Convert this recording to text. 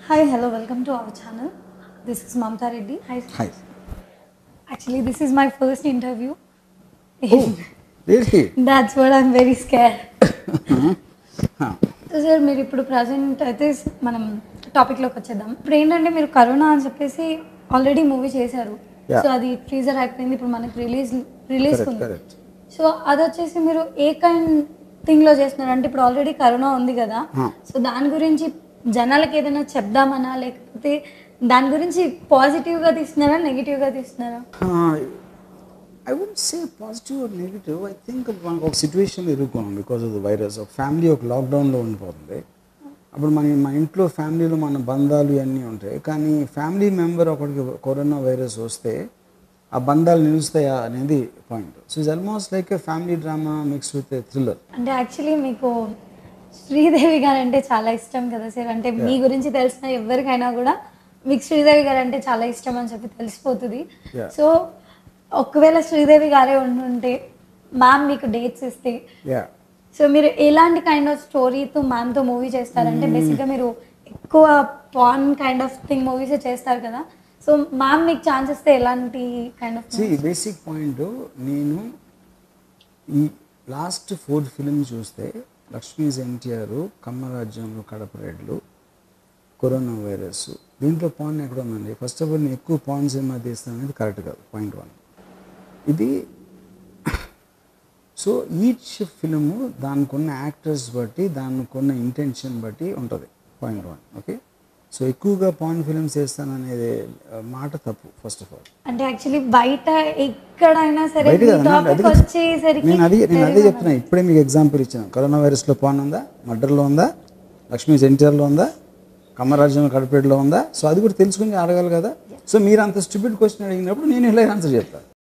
Hi, hello, welcome to our channel. This is Mamta Reddy. Hi. Hi. Actually, this is my first interview. Oh, really? That's what I'm very scared. Huh. So sir మీరు ఇప్పుడు present అయితే మనం టాపిక్లోకి వచ్చేద్దాం. ఇప్పుడు ఏంటంటే మీరు corona అని చెప్పేసి ఆల్రెడీ మూవీ చేశారు. Yeah. సో అది టీజర్ అయిపోయింది, ఇప్పుడు మనకి రిలీజ్ ఉంది. Correct. సో అది వచ్చేసి మీరు ఏ కైండ్ థింగ్లో చేస్తున్నారు అంటే ఇప్పుడు ఆల్రెడీ కరోనా ఉంది కదా, సో దాని గురించి జనాలకి ఏదైనా చెప్దామనా లేకపోతే దాని గురించి పాజిటివ్గా తీస్తున్నారా నెగిటివ్గా తీస్తున్నారా? I wouldn't say positive or negative. I think మనకు ఒక సిచ్యువేషన్ ఎదుర్కొన్నాం బికాస్ ఆఫ్ ద వైరస్. ఒక ఫ్యామిలీ ఒక లాక్డౌన్లో ఉండిపోతుంది. అప్పుడు మన ఇంట్లో ఫ్యామిలీలో మన బంధాలు ఇవన్నీ ఉంటాయి, కానీ ఫ్యామిలీ మెంబర్ ఒకరికి కరోనా వైరస్ వస్తే ఆ బంధాలు నిలుస్తాయా అనేది point. So it's almost like a family drama mix with a thriller. అంటే యాక్చువల్లీ మీకు శ్రీదేవి గారు అంటే చాలా ఇష్టం కదా సార్, అంటే మీ గురించి తెలిసిన ఎవరికైనా కూడా మీకు శ్రీదేవి గారు అంటే చాలా ఇష్టం అని చెప్పి తెలిసిపోతుంది. సో ఒకవేళ శ్రీదేవి గారే ఉంటుంటే మ్యామ్ మీకు డేట్స్ ఇస్తే సో మీరు ఎలాంటి కైండ్ ఆఫ్ స్టోరీతో మ్యామ్తో మూవీ చేస్తారంటే బేసిక్గా మీరు ఎక్కువ pan kind of thing movies చేస్తారు కదా, సో మ్యామ్ మీకు ఛాన్స్ ఇస్తే ఎలాంటి కైండ్ ఆఫ్? బేసిక్ పాయింట్, నేను ఈ లాస్ట్ 4 ఫిల్మ్ చూస్తే లక్ష్మీస్ ఎన్టీఆర్, కమ్మరాజ్యంలో కడపరేడ్లు, కరోనా వైరస్, దీంట్లో పాన్ ఎక్కడ ఉందండి? ఫస్ట్ ఆఫ్ ఆల్ నేను ఎక్కువ పాన్ సినిమా తీస్తాను అనేది కరెక్ట్ కాదు, పాయింట్ 1. ఇది సో ఈచ్ ఫిల్ము దానికి ఉన్న యాక్టర్స్ బట్టి దానికి ఉన్న ఇంటెన్షన్ బట్టి ఉంటుంది, పాయింట్ 1. ఓకే, సో ఎక్కువగా పాన్ ఫిల్మ్స్ చేస్తాననేది మాట తప్పు ఫస్ట్ ఆఫ్ ఆల్. అంటే యాక్చువల్లీ బయట ఎక్కడైనా సరే నేను అదే చెప్తున్నా. ఇప్పుడే మీకు ఎగ్జాంపుల్ ఇచ్చాను. కరోనా వైరస్లో పాన్ ఉందా, మర్డర్లో ఉందా, లక్ష్మీస్ ఎన్టీఆర్లో ఉందా, కమ్మరాజ్యం కడపేడులో ఉందా? సో అది కూడా తెలుసుకుని అడగాలి కదా. సో మీరు అంత స్టూపిడ్ క్వశ్చన్ అడిగినప్పుడు నేను ఇలా ఆన్సర్ చెప్తాను.